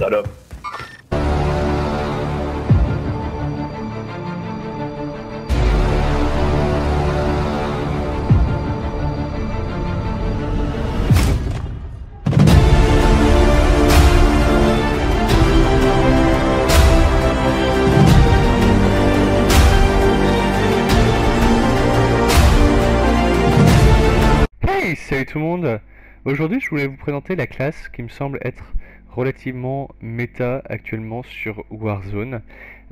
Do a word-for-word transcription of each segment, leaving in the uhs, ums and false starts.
Voilà. Hey, salut tout le monde. Aujourd'hui je voulais vous présenter la classe qui me semble être relativement méta actuellement sur Warzone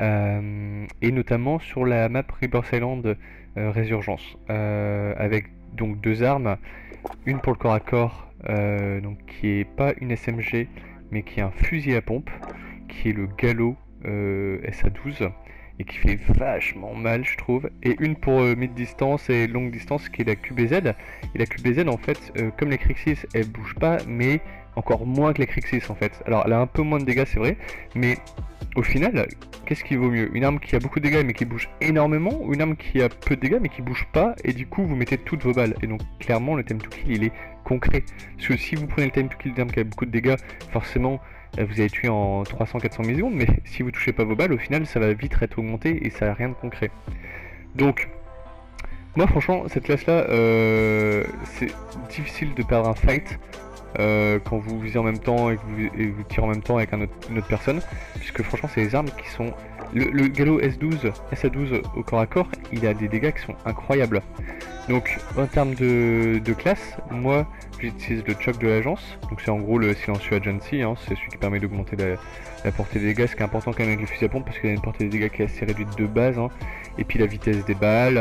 euh, et notamment sur la map Rebirth Island euh, Résurgence euh, avec donc deux armes, une pour le corps à corps euh, donc qui est pas une S M G mais qui est un fusil à pompe qui est le Gallo euh, S A douze et qui fait vachement mal je trouve, et une pour euh, mid distance et longue distance qui est la Q B Z. Et la Q B Z en fait, euh, comme les Crixis, elle bouge pas, mais encore moins que les Crixis en fait. Alors elle a un peu moins de dégâts c'est vrai, mais au final, qu'est-ce qui vaut mieux? Une arme qui a beaucoup de dégâts mais qui bouge énormément, ou une arme qui a peu de dégâts mais qui bouge pas, et du coup vous mettez toutes vos balles? Et donc clairement le time to kill il est concret. Parce que si vous prenez le time to kill d'arme qui a beaucoup de dégâts, forcément vous allez tuer en trois cents quatre cents millisecondes, mais si vous touchez pas vos balles, au final ça va vite être augmenté et ça n'a rien de concret. Donc, moi franchement, cette classe là, euh, c'est difficile de perdre un fight euh, quand vous visez en même temps et que vous, et vous tirez en même temps avec un autre, une autre personne, puisque franchement c'est des armes qui sont... Le, le Gallo S douze, S A douze au corps à corps, il a des dégâts qui sont incroyables. Donc en termes de, de classe, moi j'utilise le choc de l'agence, donc c'est en gros le silencieux agency, hein, c'est celui qui permet d'augmenter la, la portée des dégâts, ce qui est important quand même avec le fusil à pompe parce qu'il a une portée des dégâts qui est assez réduite de base, hein, et puis la vitesse des balles.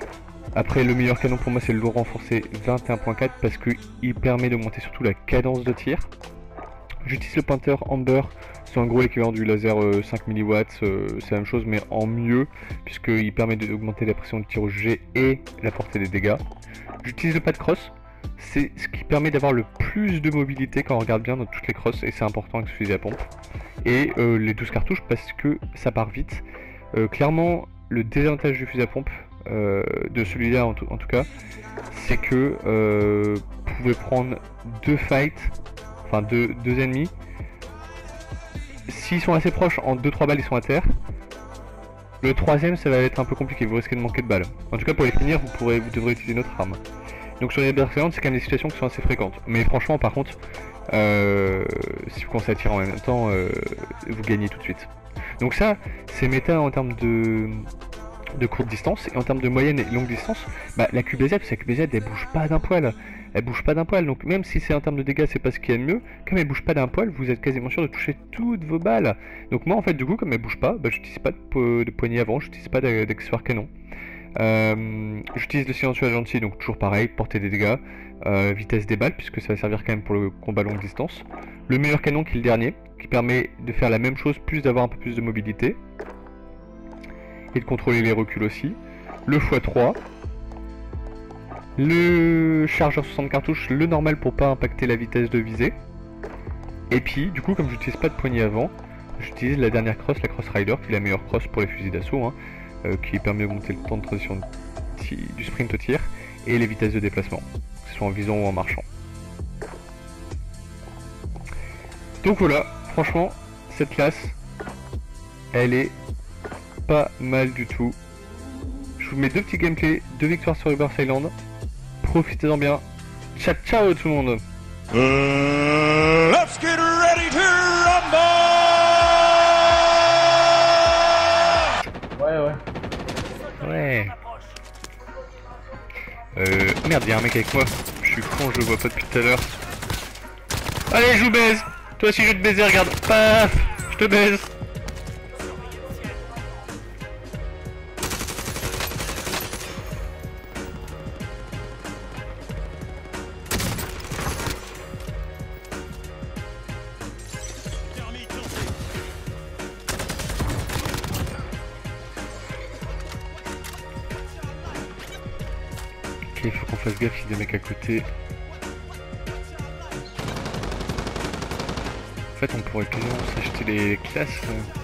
Après le meilleur canon pour moi c'est le lourd renforcé vingt et un point quatre parce qu'il permet d'augmenter surtout la cadence de tir. J'utilise le pointeur Amber, c'est en gros l'équivalent du laser euh, cinq milliwatts, euh, c'est la même chose mais en mieux, puisqu'il permet d'augmenter la pression de tir au G et la portée des dégâts. J'utilise le pad cross, c'est ce qui permet d'avoir le plus de mobilité quand on regarde bien dans toutes les crosses, et c'est important avec ce fusil à pompe. Et euh, les douze cartouches parce que ça part vite. Euh, clairement, le désavantage du fusil à pompe, euh, de celui-là en, en tout cas, c'est que euh, vous pouvez prendre deux fights, enfin deux, deux ennemis. S'ils sont assez proches, en deux trois balles ils sont à terre. Le troisième ça va être un peu compliqué, vous risquez de manquer de balles. En tout cas pour les finir vous, pourrez, vous devrez utiliser une autre arme. Donc sur les Rebirth Island c'est quand même des situations qui sont assez fréquentes. Mais franchement par contre, euh, si vous commencez à tirer en même temps, euh, vous gagnez tout de suite. Donc ça c'est méta en termes de... de courte distance, et en termes de moyenne et longue distance, bah, la Q B Z, parce que la Q B Z elle bouge pas d'un poil, elle bouge pas d'un poil, donc même si c'est en termes de dégâts c'est pas ce qu'il y a de mieux, comme elle bouge pas d'un poil, vous êtes quasiment sûr de toucher toutes vos balles. Donc moi en fait du coup comme elle bouge pas, bah, j'utilise pas de, po de poignée avant, j'utilise pas d'accessoire canon. Euh, j'utilise le silencieux agency, donc toujours pareil, portée des dégâts, euh, vitesse des balles, puisque ça va servir quand même pour le combat longue distance. Le meilleur canon qui est le dernier, qui permet de faire la même chose, plus d'avoir un peu plus de mobilité. Et de contrôler les reculs aussi. Le fois trois. Le chargeur soixante cartouches, le normal pour pas impacter la vitesse de visée. Et puis, du coup, comme j'utilise pas de poignée avant, j'utilise la dernière crosse, la Cross Rider, qui est la meilleure crosse pour les fusils d'assaut, hein, euh, qui permet d'augmenter le temps de transition du sprint au tir, et les vitesses de déplacement, que ce soit en visant ou en marchant. Donc voilà, franchement, cette classe, elle est pas mal du tout. Je vous mets deux petits gameplays, deux victoires sur Rebirth Island. Profitez-en bien. Ciao ciao tout le monde. Uh, let's get ready to rumble! Ouais, ouais. Ouais. Euh... Merde, y'a un mec avec moi. Je suis con, je le vois pas depuis tout à l'heure. Allez, je vous baise. Toi aussi je vais te baiser, regarde. Paf. Je te baise. Ok, il faut qu'on fasse gaffe, il y a des mecs à côté. En fait, on pourrait quasiment s'acheter les classes.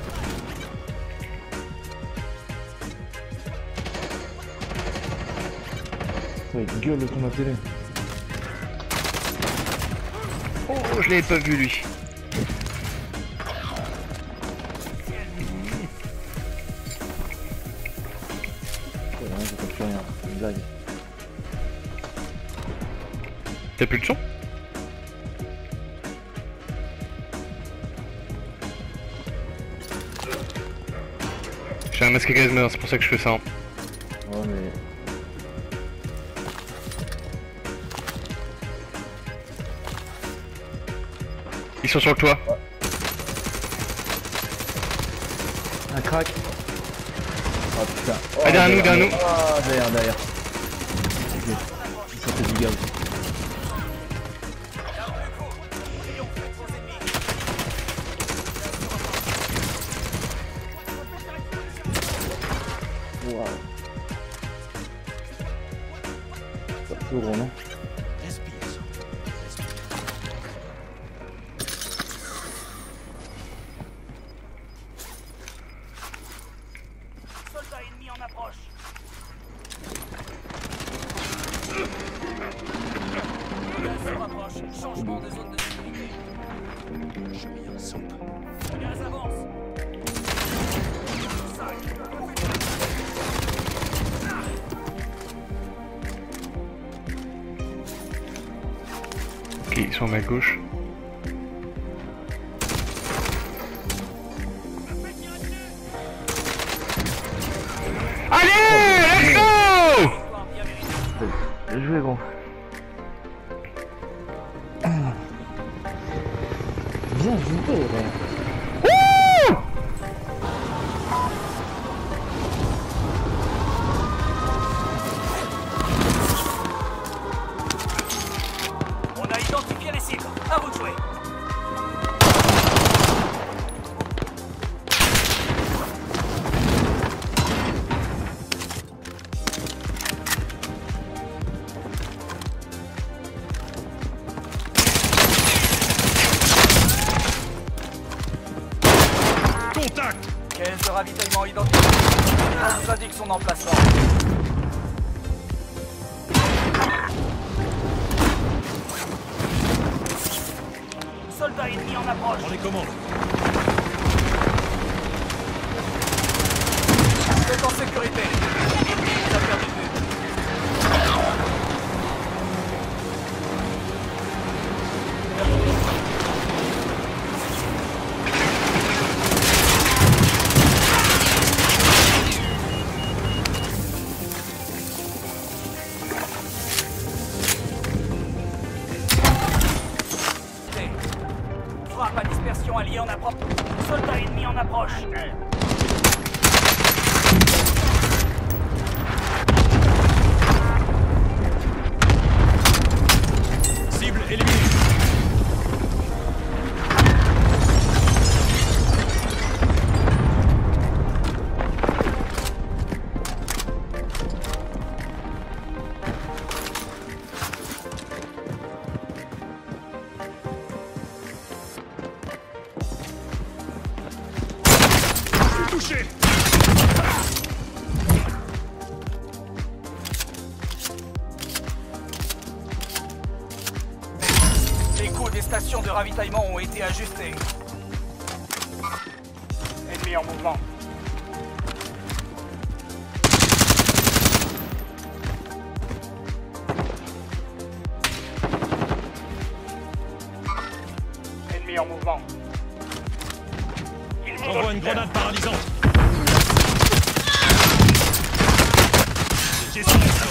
Ouais, gueule sur ma télé. Oh, je l'avais pas vu lui. lag. T'as plus de son? J'ai un masque à gaz, mais c'est pour ça que je fais ça. Hein. Ouais, mais. Ils sont sur le toit. Un crack. Oh putain. Oh, Ah, derrière nous, derrière nous. Ah, derrière, derrière. Ok. Il sortait du gaz. Waouh. Ça fait gros, non? Soldat ennemi en approche. Gaz se rapproche. Changement de zone de sécurité. Gaz avance. Ok, ils sont à ma gauche. Allez, let's go! Bien joué, gros. Bien joué, ouais. On a identifié les cibles. À vous de jouer. Contact! Caisse de ravitaillement identifiée. On nous indique son emplacement. Soldat ennemi en approche. On les commande. Vous êtes en sécurité. Vous avez perdu de vue. Frappe à dispersion alliée en approche. Soldat ennemi en approche. Cible éliminée. Touché. Les coûts des stations de ravitaillement ont été ajustés. Ennemi en mouvement. Ennemi en mouvement. Il monte J'envoie au une leader. grenade paralysante. J'ai ciblé ça.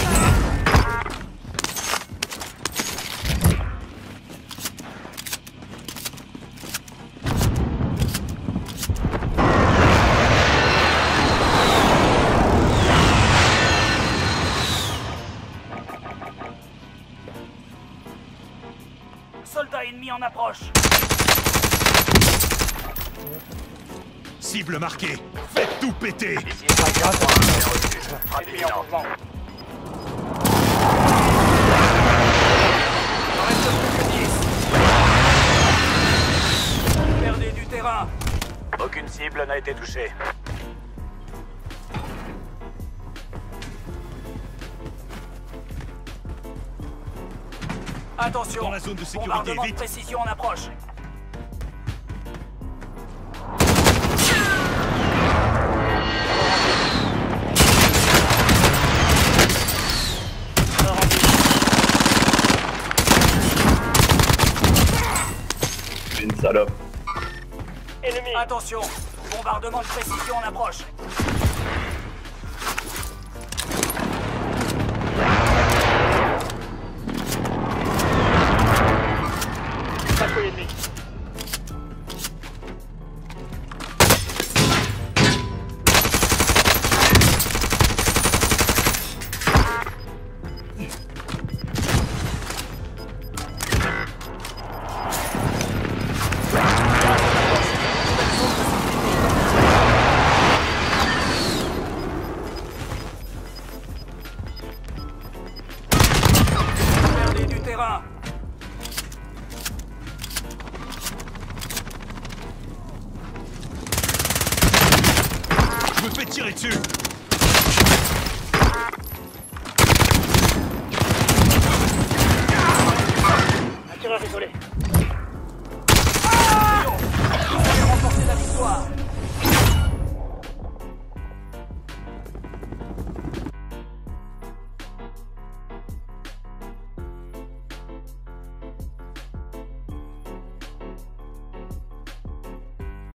Soldat ennemi en approche. Cible marquée. Faites tout péter. Ennemi en mouvement. Il en reste plus que dix. Perdez du terrain. Aucune cible n'a été touchée. Attention, Dans la zone de sécurité, bombardement vite. de précision en approche. l'homme. Ennemi. Attention, bombardement de précision en approche. Patrouille ennemie. Perdez du terrain. Je me fais tirer dessus.